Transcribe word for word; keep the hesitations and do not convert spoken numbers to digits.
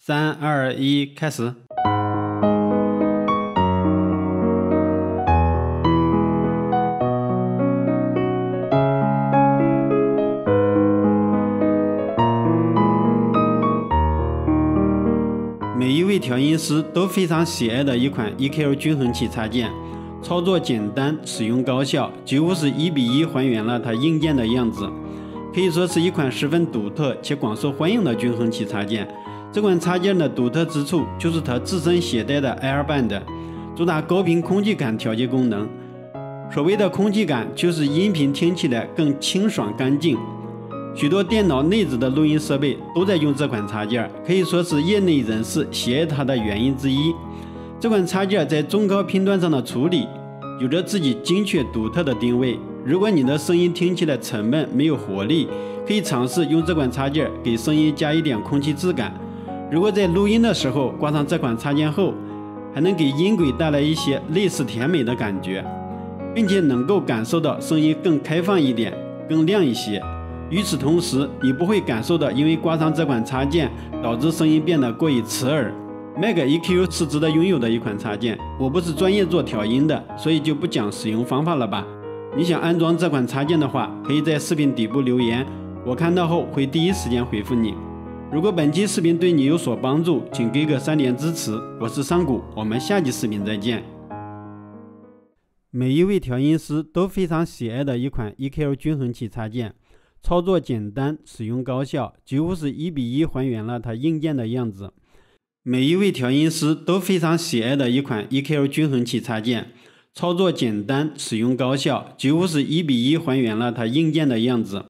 三二一，开始。每一位调音师都非常喜爱的一款 E Q 均衡器插件，操作简单，使用高效，几乎是一比一还原了它硬件的样子，可以说是一款十分独特且广受欢迎的均衡器插件。这款插件的独特之处就是它自身携带的 Airband， 主打高频空气感调节功能。所谓的空气感，就是音频听起来更清爽干净。许多电脑内置的录音设备都在用这款插件，可以说是业内人士喜爱它的原因之一。这款插件在中高频段上的处理有着自己精确独特的定位。如果你的声音听起来沉闷没有活力，可以尝试用这款插件给声音加一点空气质感。如果在录音的时候挂上这款插件后，还能给音轨带来一些类似甜美的感觉，并且能够感受到声音更开放一点，更亮一些。与此同时，你不会感受到因为挂上这款插件导致声音变得过于刺耳。Mac E Q 是值得拥有的一款插件，我不是专业做调音的，所以就不讲使用方法了吧。你想安装这款插件的话，可以在视频底部留言，我看到后会第一时间回复你。如果本期视频对你有所帮助，请给个三连支持。我是上古，我们下期视频再见。每一位调音师都非常喜爱的一款 E Q 均衡器插件，操作简单，使用高效，几乎是一比一还原了它硬件的样子。每一位调音师都非常喜爱的一款 E Q 均衡器插件，操作简单，使用高效，几乎是一比一还原了它硬件的样子。